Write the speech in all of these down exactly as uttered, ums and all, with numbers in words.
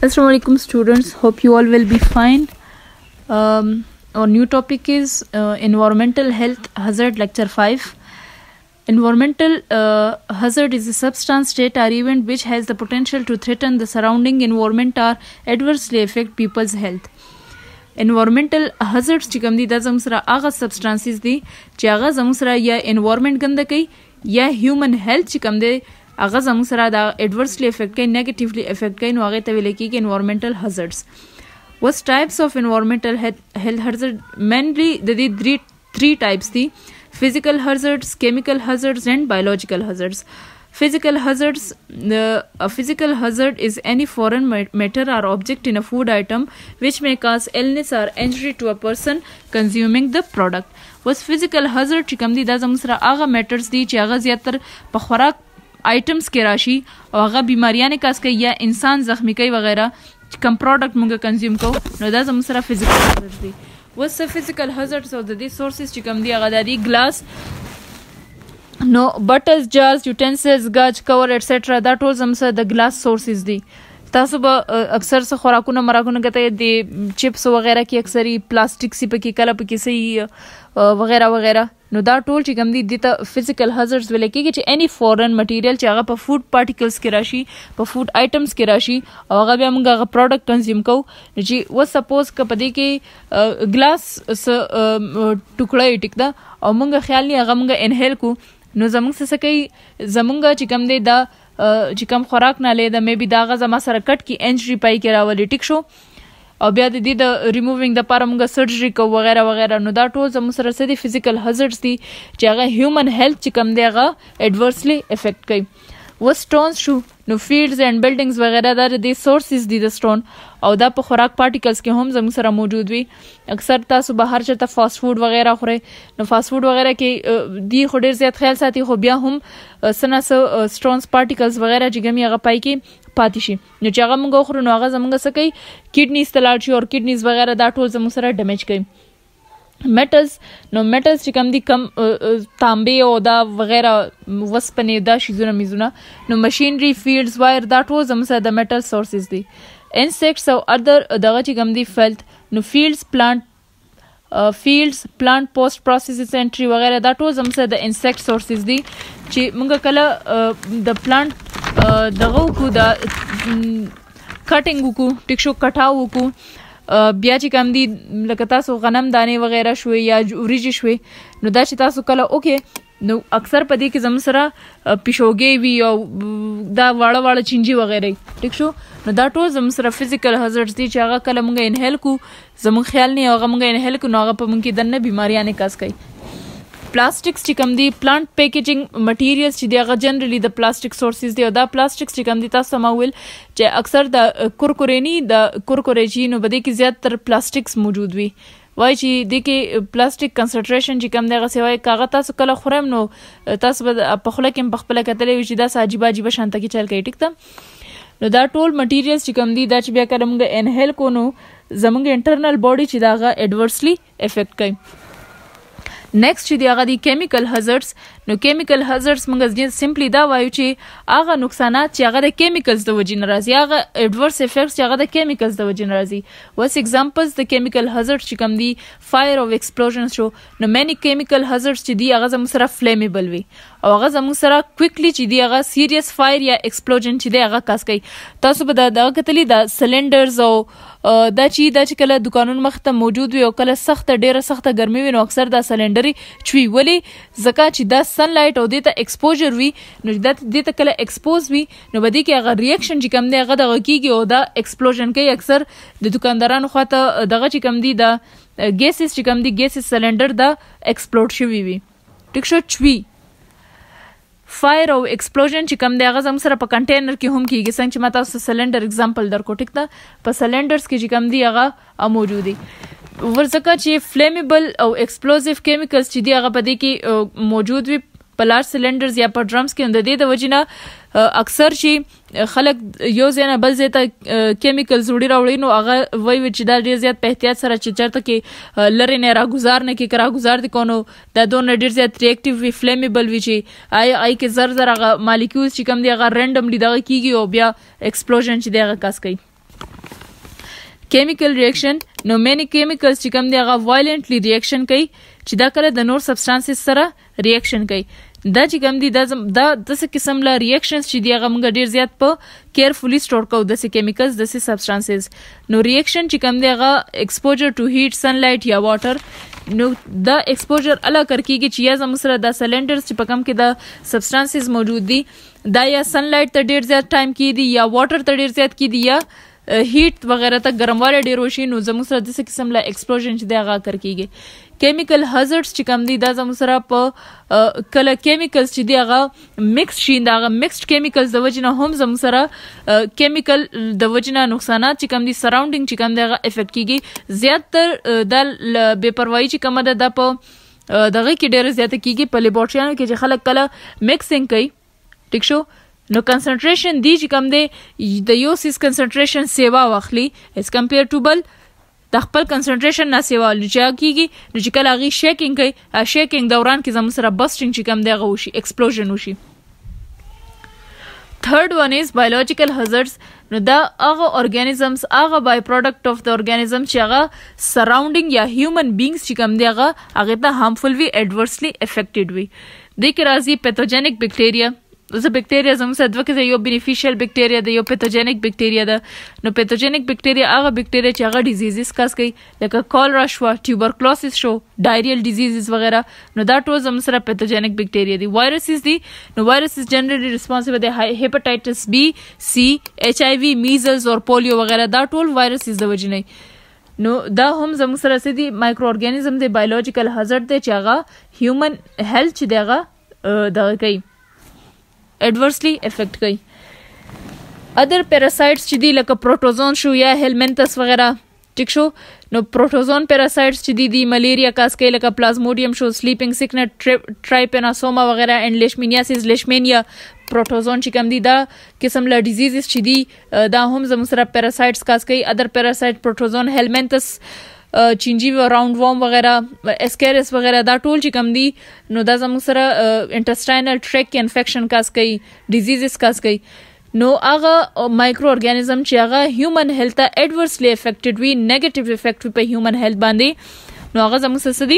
Assalamu alaikum students, hope you all will be fine. Um, our new topic is uh, environmental health hazard lecture five. Environmental uh, hazard is a substance, state or event which has the potential to threaten the surrounding environment or adversely affect people's health. Environmental hazards چې کوم دي دا زموږ سره هغه substances دي چې هغه زموږ سره یا environment ګنده کوي یا human health چې کوم دی هغه زموږ سره دا adversely affect کوي negatively affect کوي نو هغه ته ویل کېږي environmental hazards. What types of environmental health hazard? Mainly د دې three three types دي: physical hazards, chemical hazards and biological hazards. Physical hazards, uh, a physical hazard is any foreign matter or object in a food item which may cause illness or injury to a person consuming the product. Was physical hazard چې کوم دي دا زموږ سره هغه matters دي چې هغه زیاتر په خوراک items کې راشي او هغه بیماریانې کاس کوي یا انسان زخمی کوي وغیره چې کوم product موږ کنزیوم کوو نو دا زموږ سره physical hazards دي. What's the physical hazards of the sources چې کوم دي هغه د دې glass نو بټلز جارز یوټنسلز ګاج کور ایټسټرا دا ټول زموږ سره د ګلاس سورسز دي. تاسو به اکثر څه خوراکونه مراکونه کته د چپس وغیرہ کې اکثری پلاستیک سی پکې کله پکې سي وغیرہ وغیرہ نو دا ټول چې کوم دي د فزیکل هازارډز ویل کېږي چې اني فورن مټیریل چې هغه په فود پارټیکلز کې راشي په فود آیټمز کې راشي او هغه بیا موږ هغه پروډکټ کنزیوم کوو چې و سپوز ک په دې کې ګلاس ټوکړه ټیک دا او موږ خیال نه هغه موږ انهیل کو نو زمونږ څه کوي زمونږ چې کوم دی دا چې کوم خوراک نه لیدا مې بي دا غزه ما سره کټ کی انجری پای کې راولي ټیک شو او بیا د دې د ریمووینګ د پاره موږ سرجری کو وغیرہ وغیرہ نو دا ټول زموږ سره سدي فزیکل هازارډز دي چې هغه هیومن هیلث چې کوم دی هغه ایڈورسلی افیکټ کوي. و سټونز شو نو فیلډز اینڈ بلډینګز وغیرہ دا د سورسز دي د سټون او دا په خوراک پارټیکلز کې هم زموږ سره موجود وي. اکثر تاسو بهر چته فاست فود وغیرہ خورئ نو فاست فود وغیرہ کې دی خو ډیر زیات خیال ساتي خو بیا هم سنا سټونز پارټیکلز وغیرہ چې ګمی هغه پای کې پاتې شي نو چې هغه موږ خورو نو هغه زموږ څه کوي کډنیز تلاړ شي او کډنیز وغیرہ دا ټول زموږ سره ډیمیج کوي. میټلز نو میټلز چې کوم دي کم تانبې او دا وغیرہ وسپنې دا شیزونه میزونه نو مشینری فیلډز وایر دا ټول زموږ سره د میټل سورسز دي. انسیکټس او ادر دغه چې کوم دي فیلث نو فیلډز پلانټ فیلډز پلانټ پوسټ پروسیسز انټری وغیرہ دا ټول زموږ سره د انسیکټ سورسز دي چې موږ کله د پلانټ دغه کو دا کټینګ کو ټیک شو کټاو کو بیا چې کوم دي لکه تاسو غنم دانې وغیرہ شوي یا وریجې شوي نو دا چې تاسو کله اوکې نو اکثر په دې کې زموږ سره پیشوګې وي او دا واړه واړه چینجي وغیرہ ټیک شو نو دا ټول زموږ سره فزیکل هازارډز دي چې هغه کله موږ انهیل کو زموږ خیال نه هغه موږ انهیل کو نو هغه په موږ کې دنه بیماریانې کاس کوي. پلاستیکس چې کوم دي پلانټ پیکیجینګ مټیریلز چې دی هغه جنرالي د پلاستیک سورسز دي او دا پلاستیکس چې کوم دي تاسو ماول چې اکثر د کورکورینی د کورکورېجی نو بده کې زیات تر پلاستیکس موجود وي وای چې د کې پلاستیک کنسنټریشن چې کوم دی هغه سوای کاغذ تاسو کله خورم نو تاسو په خله کې په خپل کتلې چې دا ساجيبه جيبه شانته کې چل کوي ټیک ده نو دا ټول مټیریلز چې کوم دي دا چې بیا کله موږ انهیل کو نو زموږ انټرنل باډي چې داغه ایڈورسلی افیکټ کوي. نیکسٹ چې دی هغه دی کیمیکل هازارډز نو کیمیکل هازارډز موږ سمپلی دا وایو چې هغه نقصانات چې هغه د کیمیکلز د وجې نه راځي هغه ایڈورس افیکټس چې هغه د کیمیکلز د وجې نه راځي. وس ایگزامپلز د کیمیکل هازارډ چې کوم دی فایر او ایکسپلوژن شو نو مینی کیمیکل هازارډز چې دی هغه زموږ سره فلیمیبل وي او هغه زموږ سره کویکلی چې دی هغه سیریس فایر یا ایکسپلوژن چې دی هغه کاس کوي. تاسو به دا کتلی دا سلندرز او دا چې دا چې کله دکانونو مخ ته موجود وي او کله سخت ډیره سخت ګرمي وي نو اکثر دا سلندري چوي ولی ځکه چې دا سن لایټ او د ته ایکسپوجر وي نو دا د ته کله ایکسپوز وي نو بده کې هغه ریاکشن چې کم دی هغه دغه کیږي او دا ایکسپلوژن کوي. اکثر د دکاندارانو خواته دغه چې کم دی دا ګیسز چې کم دی ګیسز سلندر دا ایکسپلوډ شوی وي ټیک شو چوي. فایر او ایکسپلوژن چې کوم دی هغه زموږ سره په کنټینر کې هم کیږي څنګه چې ما تاسو سلندر اگزامپل درکو ټیک ده په سلندرز کې چې کوم دی هغه موجود دي ورڅکه چې فلیمیبل او ایکسپلوزیو کیمیکلز چې دی هغه په دې کې موجود وي په لارج سلندرز یا په ډرمز کې د دې د وجنه اکثر چې خلک یو ځای نه بل ځای ته کیمیکلز وړي راوړي نو هغه وایي چې دا ډېر زیات په احتیاط سره چې چېرته کې لرې نه راګزار نه کې که راګزار دي کو نو دا دونه ډېر زیات ریاکټیو وي فلیمیبل وي چې آی آی کې زر زر هغه مالیکیولز چې کوم دي هغه رینډملی دغه کېږي او بیا ایکسپلوژن چې دی هغه کاس کوي. chemical reaction نو many chemicals چې کوم دی هغه violently reaction کوي چې دا کله د نور substances سره reaction کوي دا چې کوم دی دا دا داسې قسم له reactions چې دی هغه موږ ډیر زیات په carefully store کوو داسې chemicals داسې substances نو reaction چې کوم دی هغه exposure to heat sunlight یا water نو دا exposure الا کر کیږي چې یا زموږ سره دا cylinders چې په کوم کې دا substances موجود دي دا یا sunlight ته ډیر زیات time کې دي یا water ته ډیر زیات کې دي یا هیټ وغیرہ ته ګرمواله ډیر وشي نو زموږ سره داسې قسم له ایکسپلوژن چې دی هغه کر کیږي کیمیکل هازارډز چې کوم دي دا زموږ سره په کله کیمیکلز چې دی هغه مکس شي دا هغه مکسډ کیمیکلز د وجې نه هم زموږ سره کیمیکل د وجې نه نقصانات چې کوم دي سراوندینګ چې کوم دی هغه افیکټ کیږي زیاتر د بې پروايي چې کومه ده دا په دغه کې ډیره زیاته کیږي په لیبارټریانو کې چې خلک کله مکسینګ کوي ټیک شو نو کنسنټریشن دی چې کوم دی د یو سیس کنسنټریشن سیوا واخلي اس کمپیر ټو بل د خپل کنسنټریشن نه سیوا لږه کیږي نو چې کله هغه شیکینګ کوي شیکینګ دوران کې زموږ سره بسټینګ چې کوم دی هغه وشي ایکسپلوژن وشي third one is biological hazards نو دا هغه organisms هغه by product of the organism چې هغه surrounding یا human beings چې کوم دی هغه هغه ته harmful وي adversely affected وي د کې راځي pathogenic bacteria زه بکټیریا زموږ سره دوه کې یو بینیفیشل بکټیریا ده یو پیتوجینیک بکټیریا ده نو پیتوجینیک بکټیریا هغه بکټیریا چې هغه ډیزیزز کاز کوي لکه کولرا شو ټیوبرکلوسس شو ډایریل ډیزیزز وغیرہ نو دا ټول زموږ سره پیتوجینیک بکټیریا دي وایرسز دي نو وایرسز جنرally responsible دي هیپاټایټس بی سی ایچ آی وی میزلز او پولیو وغیرہ دا ټول وایرسز د وجې نه نو دا هم زموږ سره سدي مایکرو ارګانیزم دی بایولوژیکل هازارډ دی چې هغه هیومن هیلث چې دی هغه دغه کوي adversely affect کوي other parasites چې دی لکه پروټوزون شو یا هیلمنتس وغیرہ ټیک شو نو پروټوزون parasites چې دی دی ملیریا کاس کوي لکه پلازموډیم شو سلیپینګ سیکنس ټرایپیناسوما وغیرہ اینڈ لیشمینیاسس لیشمینیا پروټوزون چې کوم دی دا قسم له ډیزیزز چې دی دا هم زموږ سره parasites کاس کوي other parasite پروټوزون هیلمنتس چینجی و راوند وام وغیرہ اسکیرس وغیرہ دا ټول چې کم دي نو دا زموږ سره انټسټاینل ټریک انفیکشن کاز کوي ډیزیزز کاز کوي نو هغه مایکرو ارګانیزم چې هغه هیومن هیلث ته ایڈورسلی افیکټډ وي نیگیټیو افیکټ په هیومن هیلث باندې نو هغه زموږ سره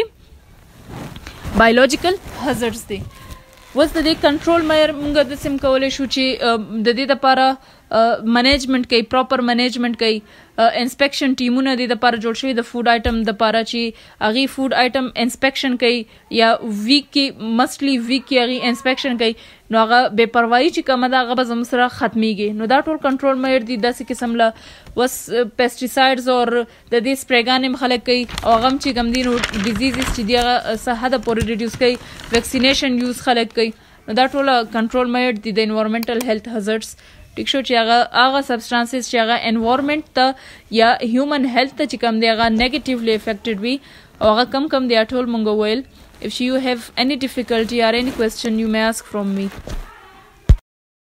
دي بایولوژیکل هازارډز دي وس د دې کنټرول مېر موږ د سیم کولای شو چې د دې لپاره منیجمنت کوي پراپر منیجمنت کوي انسپیکشن ټیمونه د لپاره جوړ شوی د فود آیټم د لپاره چې هغه فود آیټم انسپیکشن کوي یا ویک کې مسټلی ویک کې هغه انسپیکشن کوي نو هغه بے پروايي چې کومه دا هغه زموږ سره ختميږي نو دا ټول کنټرول مېر دي داسې قسم له وس پیسټیسایډز او د دې سپریګانې خلک کوي او هغه چې کوم دي نو ډیزیزز چې دی هغه صحه د پورې ریډیوس کوي ویکسینیشن یوز خلک کوي نو دا ټول کنټرول مېر دي د انوایرنمنټل هیلث هازارډز ټیک شو چې هغه هغه سبسټانسز چې هغه انوایرنمنت ته یا هیومن هیلث ته چې کوم دی هغه نیگیټیولی افیکټډ وي او هغه کم کم دی ټول مونږ ویل if you have any difficulty or any question you may ask from me